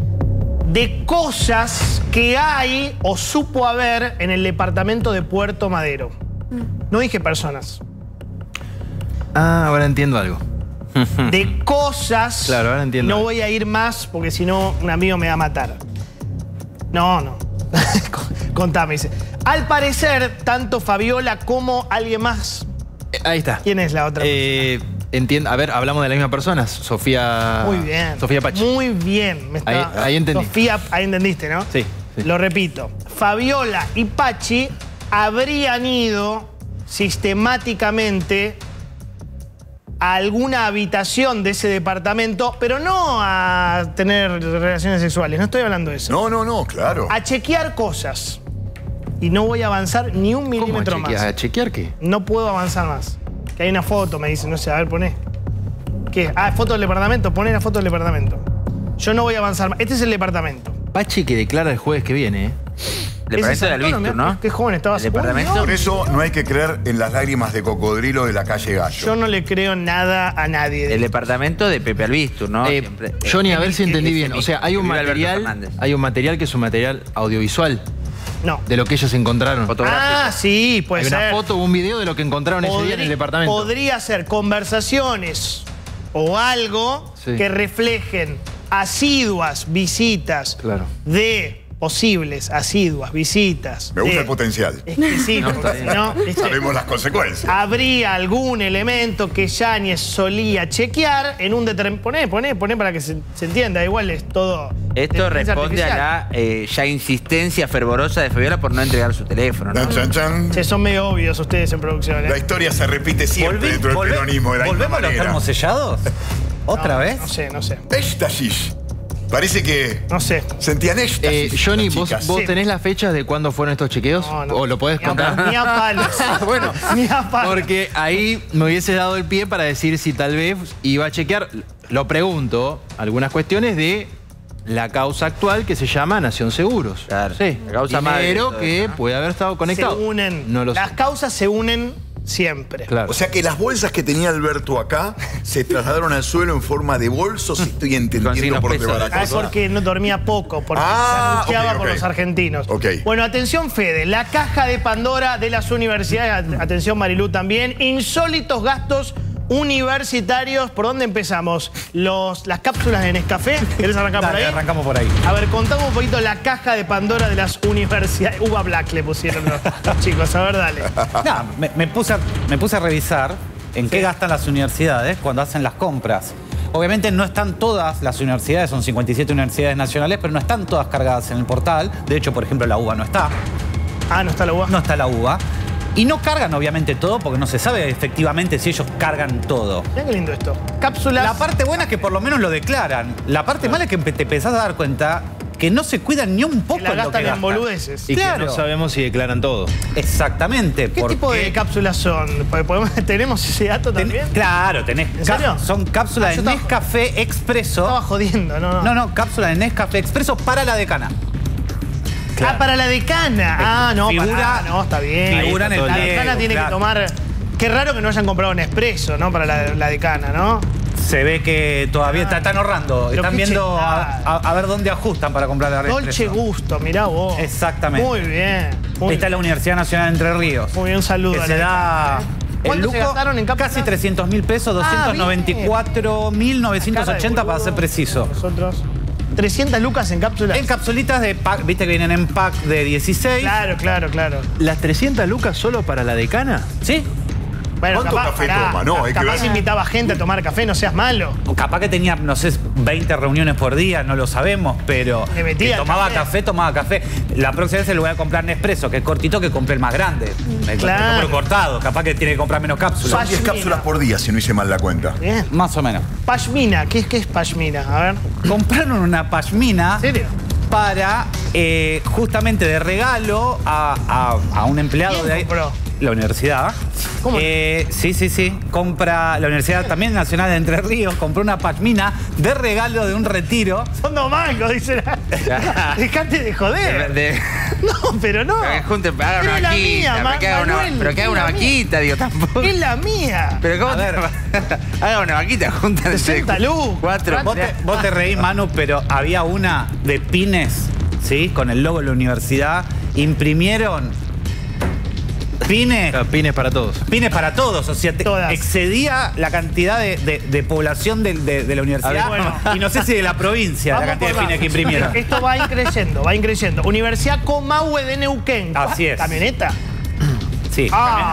De cosas que hay o supo haber en el departamento de Puerto Madero. No dije personas.
Ah, ahora entiendo algo.
De cosas...
Claro, ahora entiendo.
No voy a ir más porque si no un amigo me va a matar. No. Contame, dice. Al parecer, tanto Fabiola como alguien más.
Ahí está.
¿Quién es la otra?
Entiendo. A ver, hablamos de la misma persona, Sofía.
Muy bien.
Sofía Pachi.
Muy bien.
Ahí entendí.
Sofía, ahí entendiste, ¿no?
Sí.
Lo repito. Fabiola y Pachi habrían ido sistemáticamente a alguna habitación de ese departamento, pero no a tener relaciones sexuales, no estoy hablando de eso.
No, claro.
A chequear cosas. Y no voy a avanzar ni un milímetro más.
¿A chequear qué?
No puedo avanzar más. Que hay una foto, me dicen, no sé, a ver, poné. ¿Qué? Ah, foto del departamento, poné la foto del departamento. Yo no voy a avanzar más. Este es el departamento.
Pachi que declara el jueves que viene,
El departamento de Albistur, ¿no?
Qué joven estaba.
El departamento.
Por eso no hay que creer en las lágrimas de cocodrilo de la calle Gallo.
Yo no le creo nada a nadie.
El departamento de Pepe Albistur, ¿no?
Johnny, a ver si entendí bien. O sea, hay un material que es un material audiovisual.
No.
De lo que ellos encontraron.
Ah, sí, puede ser.
Hay una foto o un video de lo que encontraron ese día en el departamento.
Podría ser conversaciones o algo que reflejen asiduas visitas de posibles asiduas visitas.
Me gusta el potencial.
Es que sí, ¿no?
Sabemos las consecuencias.
Habría algún elemento que Yáñez solía chequear en un determinado... Poné para que se entienda, igual es todo...
Esto responde a la ya insistencia fervorosa de Fabiola por no entregar su teléfono, ¿no?
Chan, chan.
Sí, son medio obvios ustedes en producción, ¿eh?
La historia se repite siempre dentro del peronismo de la misma
¿Volvemos a los termos sellados? ¿Otra vez?
No sé.
Éxtasis. Parece que...
No sé.
Sentían éxtasis.
Johnny, ¿vos tenés las fechas de cuándo fueron estos chequeos?
No.
¿O lo podés contar?
Ni a palos.
Bueno,
ni a palos.
Porque ahí me hubiese dado el pie para decir si tal vez iba a chequear. Lo pregunto, algunas cuestiones de la causa actual que se llama Nación Seguros.
Claro.
Sí.
La causa
Pero que puede haber estado conectado.
Se unen.
No lo sé.
Las causas se unen siempre.
Claro.
O sea que las bolsas que tenía Alberto acá se trasladaron al suelo en forma de bolsos, si estoy entendiendo por dónde va la cosa.
Es porque no dormía poco, porque se angustiaba por los argentinos. Bueno, atención Fede, la caja de Pandora de las universidades, atención Marilú también, insólitos gastos universitarios. ¿Por dónde empezamos? Las cápsulas de Nescafé. ¿Querés arrancar por ahí?
Arrancamos por ahí.
A ver, contamos un poquito la caja de Pandora de las universidades. Uva Black le pusieron los chicos. A ver, dale.
No, me puse a revisar en qué gastan las universidades cuando hacen las compras. Obviamente no están todas las universidades, son 57 universidades nacionales, pero no están todas cargadas en el portal. De hecho, por ejemplo, la UBA no está.
Ah, ¿no está la UBA?
No está la UBA. Y no cargan, obviamente, todo, porque no se sabe efectivamente si ellos cargan todo.
Mirá qué lindo esto. Cápsulas.
La parte buena es que por lo menos lo declaran. La parte mala es que te empezás a dar cuenta porque no se cuidan ni un poco
la gastan en boludeces.
Y claro, que no sabemos si declaran todo.
Exactamente.
¿Qué tipo de cápsulas son? ¿Tenemos ese dato también?
Claro, tenés.
¿En serio?
Son cápsulas de Nescafé Expreso.
Estaba jodiendo,
No, cápsulas de Nescafé Expreso para la decana.
Claro. Ah, para la decana. No, está bien.
Figura en el
La
pliego,
decana tiene que tomar... Qué raro que no hayan comprado un Nespresso, ¿no? Para la decana, ¿no?
Se ve que todavía están ahorrando. Están viendo a ver dónde ajustan para comprar la Nespresso.
Dolce Gusto, mirá vos.
Exactamente.
Muy bien.
Esta es la Universidad Nacional de Entre Ríos.
Muy bien, un saludo.
Que se da...
¿Cuánto se gastaron en cápsulas?
Casi 300.000 pesos, 294.980 para ser preciso.
Nosotros... 300 lucas en cápsulas.
En capsulitas de pack, viste que vienen en pack de 16.
Claro.
¿Las 300 lucas solo para la decana?
Sí.
Bueno,
¿cuánto café toma? No,
capaz invitaba gente a tomar café, no seas malo.
O capaz que tenía, no sé, 20 reuniones por día, no lo sabemos, pero que tomaba café. La próxima vez se lo voy a comprar Nespresso, que es cortito, que compré el más grande.
Claro.
Pero cortado, capaz que tiene que comprar menos cápsulas.
Son 10 cápsulas por día, si no hice mal la cuenta.
Bien.
Más o menos.
Pashmina, ¿qué es Pashmina? A ver.
Compraron una pashmina.
¿En serio?
Para, justamente de regalo a un empleado de ahí. La universidad.
¿Cómo?
Sí. Compra la Universidad también Nacional de Entre Ríos, compró una pashmina de regalo de un retiro.
Son dos mangos, dicen. Dejate de joder. No, pero no.
Pero que haga una vaquita. Pero que haga una vaquita, digo, tampoco.
Es la mía.
Pero ¿cómo haga una vaquita, juntan
60 luz.
4.
Vos te reís, Manu, pero había una de pines, ¿sí? Con el logo de la universidad. Imprimieron pines.
Pines para todos.
Pines para todos. O sea, excedía la cantidad de población de la universidad. Y no sé si de la provincia, la cantidad de pines que imprimieron.
Esto va increyendo. Universidad Comahue de Neuquén.
Así es.
¿Camioneta?
Sí.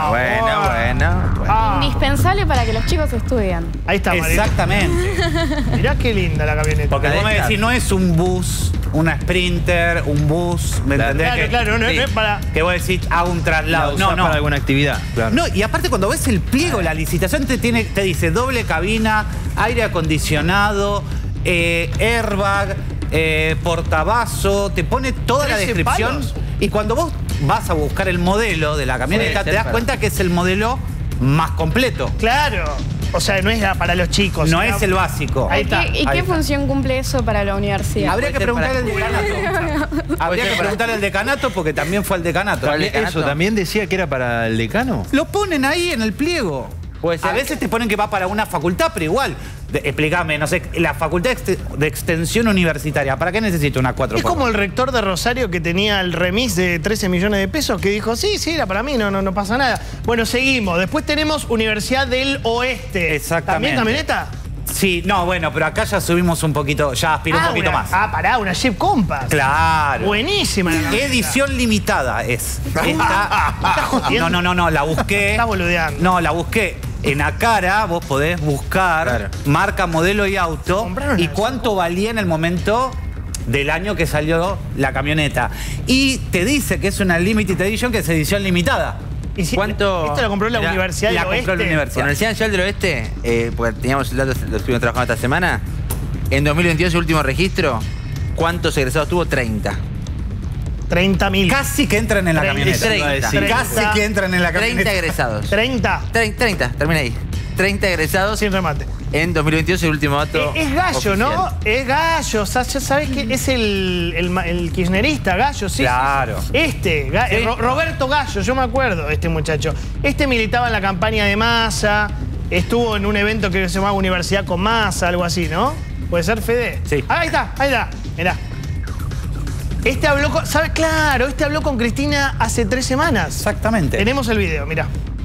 Bueno. Indispensable para que los chicos estudien.
Ahí está, María.
Exactamente.
Mirá qué linda la camioneta.
Porque vos me decís, no es un bus, una Sprinter, un bus, ¿me entendés?
Claro, no es para...
Que vos decís, hago un traslado. No,
para alguna actividad. Claro.
No, y aparte cuando ves el pliego, la licitación te dice doble cabina, aire acondicionado, airbag, portabazo, te pone toda la descripción.
Palos.
Y cuando vos vas a buscar el modelo de la camioneta, te das cuenta que es el modelo más completo.
Claro. O sea, no es para los chicos.
No es el básico.
Ahí está. ¿Y qué función cumple eso para la universidad?
Habría que preguntarle al decanato. Habría que preguntarle al decanato porque también fue al decanato.
¿Eso también decía que era para el decano?
Lo ponen ahí en el pliego. A veces te ponen que va para una facultad, pero igual. Explícame, no sé, la facultad de extensión universitaria, ¿para qué necesito una 4x4?
Es como el rector de Rosario que tenía el remis de 13 millones de pesos que dijo, sí, era para mí, no pasa nada. Bueno, seguimos. Después tenemos Universidad del Oeste.
Exactamente.
¿También camioneta?
Sí, no, bueno, pero acá ya subimos un poquito, ya aspiró un poquito más.
Pará, una Jeep Compass.
Claro.
Buenísima.
Edición limitada es. No, la busqué.
Está boludeando.
No, la busqué. En Acara vos podés buscar marca, modelo y auto y cuánto valía en el momento del año que salió la camioneta. Y te dice que es una limited edition, que es edición limitada.
¿Y si esto lo compró la Universidad del Oeste?
La compró la Universidad.
La Universidad Nacional del Oeste, porque teníamos el dato, lo estuvimos trabajando esta semana, en 2022, el último registro, ¿cuántos egresados tuvo? 30.
30.000.
Casi que entran en la camioneta.
30.
Casi que entran en la camioneta.
30 egresados.
30.
30, termina ahí. 30 egresados.
Sin remate.
En 2022, el último dato.
Es Gallo, oficial. ¿No? Es Gallo. ¿Sabes qué? Es el kirchnerista, Gallo, sí.
Claro.
Roberto Gallo, yo me acuerdo de este muchacho. Militaba en la campaña de Massa, estuvo en un evento que se llamaba Universidad con Massa, algo así, ¿no? ¿Puede ser, Fede?
Sí.
Ahí está. Mirá. Habló con Cristina hace 3 semanas.
Exactamente.
Tenemos el video, mirá.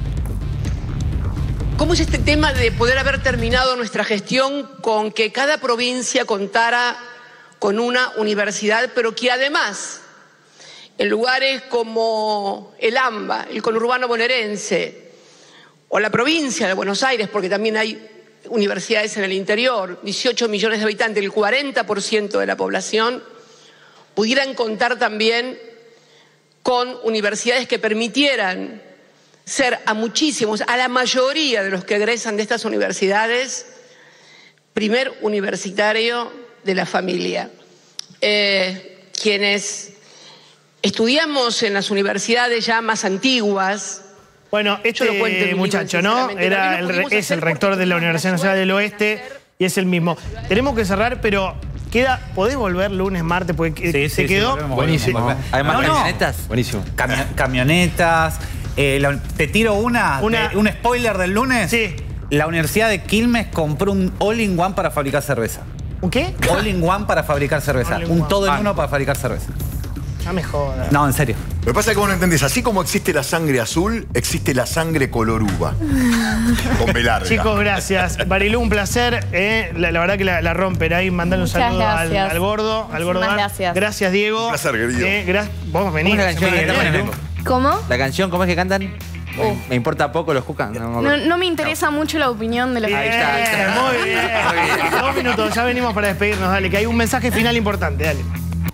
¿Cómo es este tema de poder haber terminado nuestra gestión con que cada provincia contara con una universidad, pero que además, en lugares como el AMBA, el conurbano bonaerense, o la provincia de Buenos Aires, porque también hay universidades en el interior, 18 millones de habitantes, el 40% de la población, pudieran contar también con universidades que permitieran ser a la mayoría de los que egresan de estas universidades, primer universitario de la familia. quienes estudiamos en las universidades ya más antiguas.
Bueno, muchacho, ¿no? Es el rector de la Universidad Nacional del Oeste y es el mismo. Tenemos que cerrar, pero ¿podés volver lunes, martes? Porque se quedó
buenísimo.
Además, camionetas.
Buenísimo. Camionetas. Te tiro un spoiler del lunes.
Sí.
La Universidad de Quilmes compró un all-in-one para fabricar cerveza.
¿Un qué?
All-in-one para fabricar cerveza. Un todo en uno para fabricar cerveza.
No me jodas.
No, en serio.
Lo que pasa es que vos no entendés. Así como existe la sangre azul, existe la sangre color uva. Con B larga.
Chicos, gracias. Marilú, un placer. La verdad que la rompen ahí. Mandale un saludo al gordo.
Gracias.
Gracias, Diego.
Un placer, querido.
Vos venís.
¿Cómo?
La canción, ¿cómo es que cantan? Me importa poco los Jucan.
No me interesa mucho la opinión de los
Ahí está. Muy bien. 2 minutos, ya venimos para despedirnos. Dale, que hay un mensaje final importante. Dale.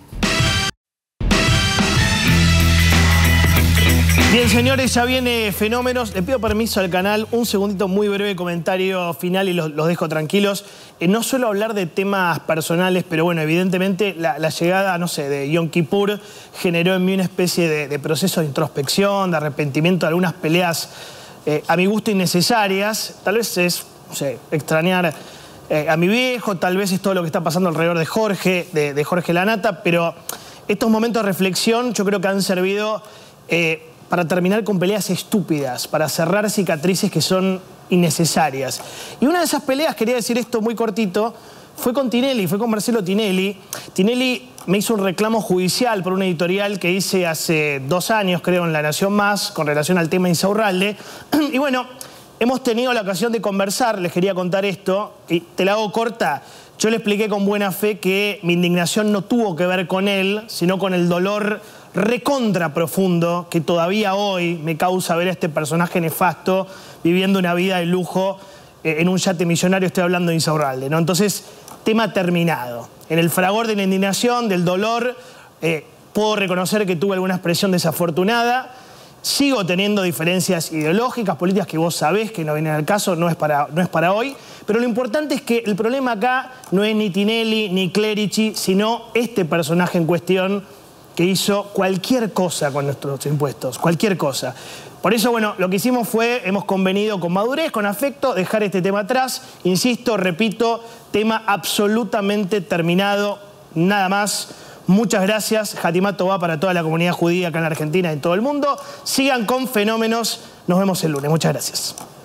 Bien, señores, ya viene Fenómenos. Le pido permiso al canal, un segundito, muy breve comentario final y los dejo tranquilos. No suelo hablar de temas personales, pero bueno, evidentemente la llegada, no sé, de Yom Kippur generó en mí una especie de proceso de introspección, de arrepentimiento de algunas peleas a mi gusto innecesarias. Tal vez es, no sé, extrañar a mi viejo, tal vez es todo lo que está pasando alrededor de Jorge, de Jorge Lanata, pero estos momentos de reflexión yo creo que han servido para terminar con peleas estúpidas, para cerrar cicatrices que son innecesarias. Y una de esas peleas, quería decir esto muy cortito, fue con Tinelli, fue con Marcelo Tinelli. Tinelli me hizo un reclamo judicial por una editorial que hice hace 2 años, creo, en La Nación Más, con relación al tema Insaurralde. Y bueno, hemos tenido la ocasión de conversar, les quería contar esto, y te la hago corta. Yo le expliqué con buena fe que mi indignación no tuvo que ver con él, sino con el dolor recontra profundo que todavía hoy me causa ver a este personaje nefasto viviendo una vida de lujo en un yate millonario. Estoy hablando de Insaurralde, ¿no? Entonces, tema terminado. En el fragor de la indignación, del dolor, puedo reconocer que tuve alguna expresión desafortunada. Sigo teniendo diferencias ideológicas, políticas que vos sabés que no vienen al caso, no es para hoy. Pero lo importante es que el problema acá no es ni Tinelli ni Clerici, sino este personaje en cuestión que hizo cualquier cosa con nuestros impuestos, cualquier cosa. Por eso, bueno, lo que hicimos fue, hemos convenido con madurez, con afecto, dejar este tema atrás. Insisto, repito, tema absolutamente terminado, nada más. Muchas gracias. Hatimá Tová para toda la comunidad judía acá en la Argentina y en todo el mundo. Sigan con Fenómenos. Nos vemos el lunes. Muchas gracias.